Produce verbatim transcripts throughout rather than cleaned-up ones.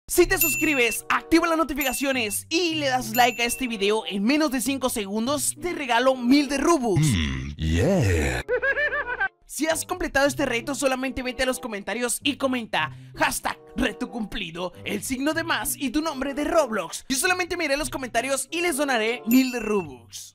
Si te suscribes, activa las notificaciones y le das like a este video en menos de cinco segundos, te regalo mil de Robux. Mm, yeah. Si has completado este reto, solamente vete a los comentarios y comenta hashtag reto cumplido, el signo de más y tu nombre de Roblox. Yo solamente miraré los comentarios y les donaré mil de Robux.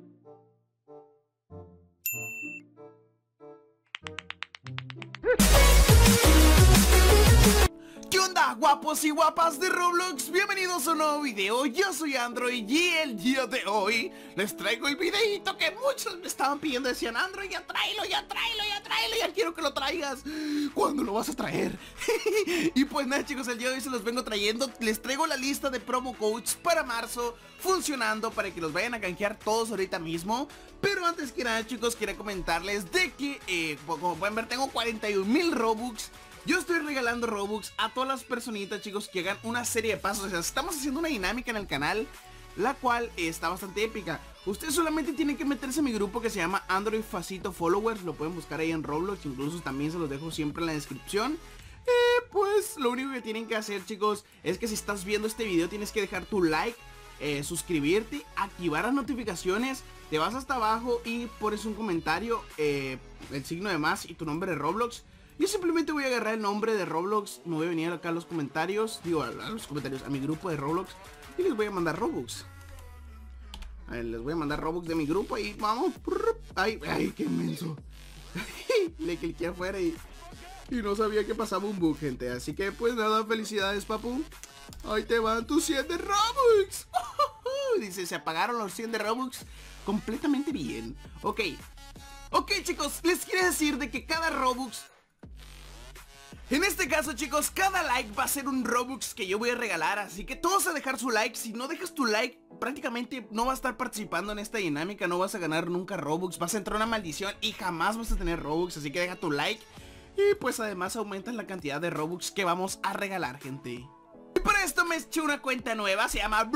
¿Qué onda, guapos y guapas de Roblox? Bienvenidos a un nuevo video. Yo soy Android y el día de hoy les traigo el videito que muchos me estaban pidiendo. Decían, Android, ya tráelo, ya tráelo, ya tráelo, ya quiero que lo traigas. ¿Cuándo lo vas a traer? Y pues nada, chicos, el día de hoy se los vengo trayendo. Les traigo la lista de promo codes para marzo funcionando para que los vayan a canjear todos ahorita mismo. Pero antes que nada, chicos, quería comentarles de que, eh, como pueden ver, tengo cuarenta y un mil Robux. Yo estoy regalando Robux a todas las personitas, chicos, que hagan una serie de pasos. O sea, estamos haciendo una dinámica en el canal, la cual está bastante épica. Ustedes solamente tienen que meterse a mi grupo que se llama Android Facito Followers. Lo pueden buscar ahí en Roblox, incluso también se los dejo siempre en la descripción. Eh, pues lo único que tienen que hacer, chicos, es que si estás viendo este video tienes que dejar tu like, eh, suscribirte, activar las notificaciones. Te vas hasta abajo y pones un comentario, eh, el signo de más y tu nombre de Roblox. Yo simplemente voy a agarrar el nombre de Roblox, me voy a venir acá a los comentarios, digo a, a los comentarios, a mi grupo de Roblox y les voy a mandar Robux. A ver, les voy a mandar Robux de mi grupo y vamos. Ay, ay, qué inmenso. Le cliqué afuera y, y no sabía que pasaba un bug, gente. Así que pues nada, felicidades, papu. Ahí te van tus cien de Robux. Dice, se apagaron los cien de Robux. Completamente bien. Ok. Ok, chicos, les quiero decir de que cada Robux, en este caso, chicos, cada like va a ser un Robux que yo voy a regalar. Así que todos a dejar su like. Si no dejas tu like, prácticamente no vas a estar participando en esta dinámica. No vas a ganar nunca Robux. Vas a entrar a una maldición y jamás vas a tener Robux. Así que deja tu like. Y pues además aumentan la cantidad de Robux que vamos a regalar, gente. Y para esto me eché una cuenta nueva. Se llama...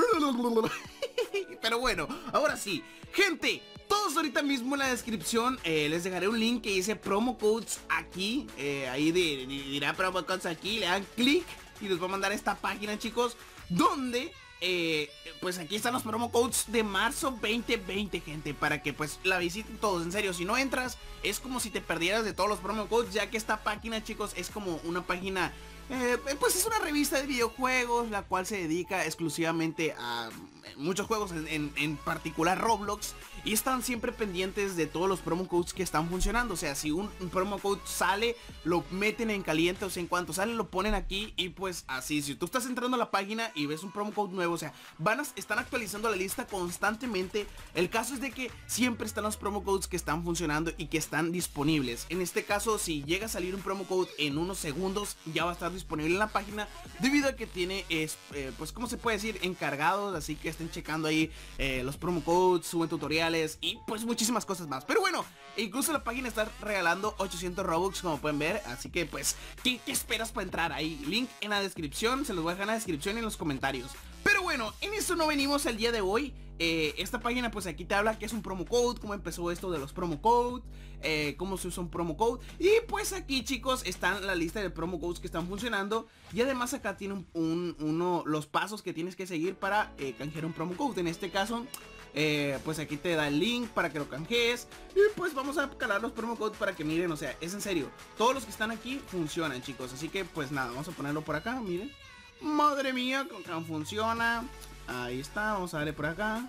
Pero bueno, ahora sí, gente, todos ahorita mismo en la descripción eh, les dejaré un link que dice promo codes aquí, eh, ahí de, de, dirá promo codes aquí, le dan clic y les voy a mandar a esta página, chicos, donde eh, pues aquí están los promo codes de marzo veinte veinte, gente, para que pues la visiten todos. En serio, si no entras es como si te perdieras de todos los promo codes, ya que esta página, chicos, es como una página... Eh, pues es una revista de videojuegos, la cual se dedica exclusivamente a muchos juegos, en, en, en particular Roblox. Y están siempre pendientes de todos los promo codes que están funcionando. O sea, si un, un promo code sale, lo meten en caliente. O sea, en cuanto sale, lo ponen aquí. Y pues así, si tú estás entrando a la página y ves un promo code nuevo, o sea, van a, están actualizando la lista constantemente. El caso es de que siempre están los promo codes que están funcionando y que están disponibles. En este caso, si llega a salir un promo code en unos segundos, ya va a estar disponible en la página, debido a que tiene, es, eh, pues, ¿cómo se puede decir? Encargados, así que estén checando ahí eh, los promo codes, suben tutoriales y pues muchísimas cosas más. Pero bueno, incluso la página está regalando ochocientos Robux, como pueden ver. Así que pues, ¿qué, qué esperas para entrar ahí? Link en la descripción, se los voy a dejar en la descripción y en los comentarios. Pero bueno, en eso no venimos el día de hoy. eh, Esta página pues aquí te habla que es un promo code, cómo empezó esto de los promo codes, eh, cómo se usa un promo code. Y pues aquí, chicos, están la lista de promo codes que están funcionando. Y además acá tiene un, un, uno, los pasos que tienes que seguir para eh, canjear un promo code. En este caso... Eh, pues aquí te da el link para que lo canjees. Y pues vamos a calar los promo codes para que miren, o sea, es en serio, todos los que están aquí funcionan, chicos. Así que pues nada, vamos a ponerlo por acá, miren. Madre mía, con funciona. Ahí está, vamos a darle por acá.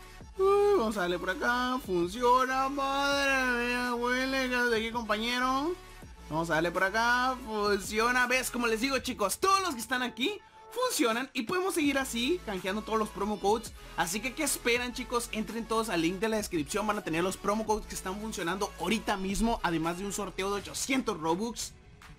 uh, Vamos a darle por acá, funciona. Madre mía, huele de aquí, compañero. Vamos a darle por acá, funciona. ¿Ves? Como les digo, chicos, todos los que están aquí funcionan y podemos seguir así canjeando todos los promo codes. Así que ¿qué esperan, chicos? Entren todos al link de la descripción. Van a tener los promo codes que están funcionando ahorita mismo, además de un sorteo de ochocientos Robux.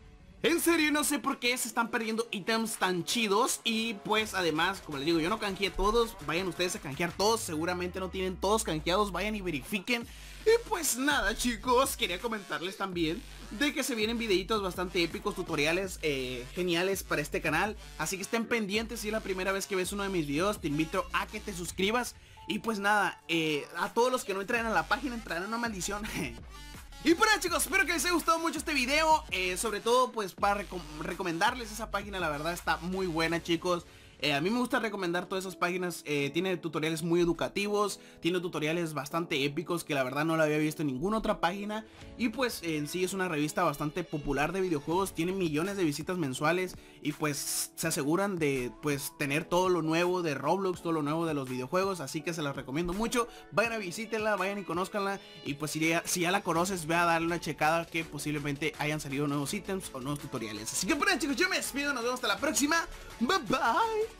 En serio, no sé por qué se están perdiendo ítems tan chidos. Y pues además, como les digo, yo no canjeé todos. Vayan ustedes a canjear todos, seguramente no tienen todos canjeados. Vayan y verifiquen. Y pues nada, chicos, quería comentarles también de que se vienen videitos bastante épicos, tutoriales eh, geniales para este canal. Así que estén pendientes. Si es la primera vez que ves uno de mis videos, te invito a que te suscribas. Y pues nada, eh, a todos los que no entran a la página, entrarán a una maldición. Y por ahí, chicos, espero que les haya gustado mucho este video, eh, sobre todo pues para recom recomendarles esa página. La verdad está muy buena, chicos. Eh, a mí me gusta recomendar todas esas páginas. eh, Tiene tutoriales muy educativos, tiene tutoriales bastante épicos que la verdad no lo había visto en ninguna otra página. Y pues en sí es una revista bastante popular de videojuegos, tiene millones de visitas mensuales. Y pues se aseguran de pues tener todo lo nuevo de Roblox, todo lo nuevo de los videojuegos. Así que se las recomiendo mucho, vayan a visítenla, vayan y conózcanla. Y pues si ya, si ya la conoces, ve a darle una checada, que posiblemente hayan salido nuevos ítems o nuevos tutoriales. Así que por ahí, chicos, yo me despido, nos vemos hasta la próxima. Bye bye.